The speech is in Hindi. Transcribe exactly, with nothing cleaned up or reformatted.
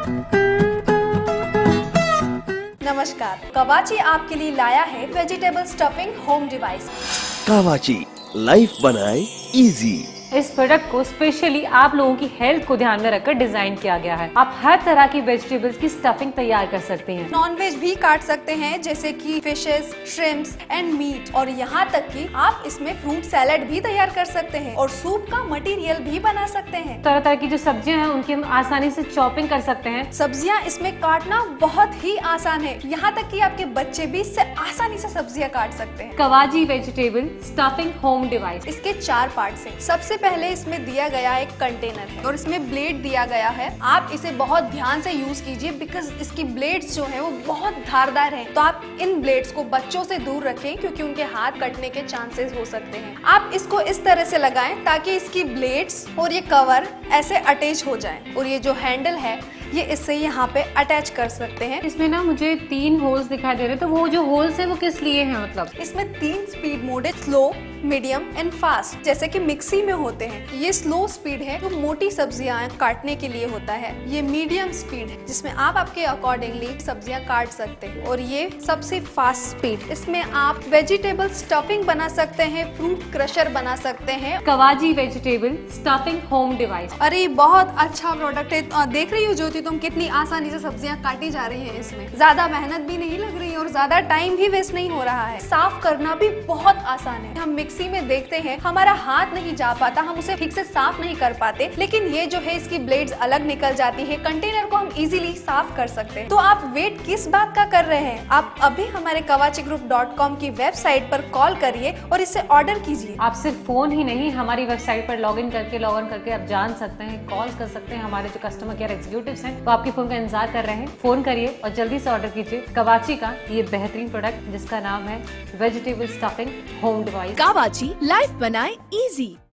नमस्कार, कवाची आपके लिए लाया है vegetable stuffing home device. Kawachi life बनाए इजी। इस प्रोडक्ट को स्पेशली आप लोगों की हेल्थ को ध्यान में रखकर डिजाइन किया गया है। आप हर तरह की वेजिटेबल्स की स्टफिंग तैयार कर सकते हैं। नॉन वेज भी काट सकते हैं, जैसे कि फिशेस, श्रिम्प्स एंड मीट, और यहाँ तक कि आप इसमें फ्रूट सैलेड भी तैयार कर सकते हैं और सूप का मटेरियल भी बना सकते हैं। तरह तरह की जो सब्जियां हैं उनकी हम आसानी से चॉपिंग कर सकते हैं। सब्जियां इसमें काटना बहुत ही आसान है, यहाँ तक कि आपके बच्चे भी इससे आसानी से सब्जियां काट सकते हैं। Kawachi vegetable stuffing home device. इसके चार पार्ट्स हैं। सबसे पहले इसमें दिया गया एक कंटेनर है और इसमें ब्लेड दिया गया है। आप इसे बहुत ध्यान से यूज कीजिए बिकॉज इसकी ब्लेड्स जो है वो बहुत धारदार हैं। तो आप इन ब्लेड्स को बच्चों से दूर रखें क्योंकि उनके हाथ कटने के चांसेस हो सकते हैं। आप इसको इस तरह से लगाएं ताकि इसकी ब्लेड्स और ये कवर ऐसे अटैच हो जाएं और ये जो हैंडल है ये इससे यहाँ पे अटैच कर सकते हैं। इसमें ना मुझे तीन होल्स दिखाई दे रहे हैं, तो वो जो होल्स है वो किस लिए हैं? मतलब इसमें तीन स्पीड मोड है, स्लो, मीडियम एंड फास्ट, जैसे कि मिक्सी में होते हैं। ये स्लो स्पीड है जो मोटी सब्जियां काटने के लिए होता है। ये मीडियम स्पीड है जिसमें आप आपके अकॉर्डिंगली सब्जियां काट सकते हैं, और ये सबसे फास्ट स्पीड, इसमें आप वेजिटेबल स्टफिंग बना सकते हैं, फ्रूट क्रशर बना सकते हैं। Kawachi vegetable stuffing home device. अरे बहुत अच्छा प्रोडक्ट है। देख रही हो ज्योति तुम कितनी आसानी से सब्जियां काटी जा रही है। इसमें ज्यादा मेहनत भी नहीं लग रही और ज्यादा टाइम भी वेस्ट नहीं हो रहा है। साफ करना भी बहुत आसान है। हम मिक्सी में देखते हैं हमारा हाथ नहीं जा पाता, हम उसे ठीक से साफ नहीं कर पाते, लेकिन ये जो है इसकी ब्लेड्स अलग निकल जाती है। कंटेनर को हम इजीली साफ कर सकते हैं। तो आप वेट किस बात का कर रहे हैं? आप अभी हमारे कवाची ग्रुप डॉट कॉम की वेबसाइट पर कॉल करिए और इसे ऑर्डर कीजिए। आप सिर्फ फोन ही नहीं, हमारी वेबसाइट पर लॉग इन करके लॉग इन करके आप जान सकते हैं, कॉल कर सकते हैं। हमारे जो कस्टमर केयर एग्जीक्यूटिव्स हैं वो आपके फोन का इंतजार कर रहे हैं। फोन करिए और जल्दी से ऑर्डर कीजिए कवाची का ये बेहतरीन प्रोडक्ट जिसका नाम है vegetable stuffing home device. Kawachi life बनाए इजी।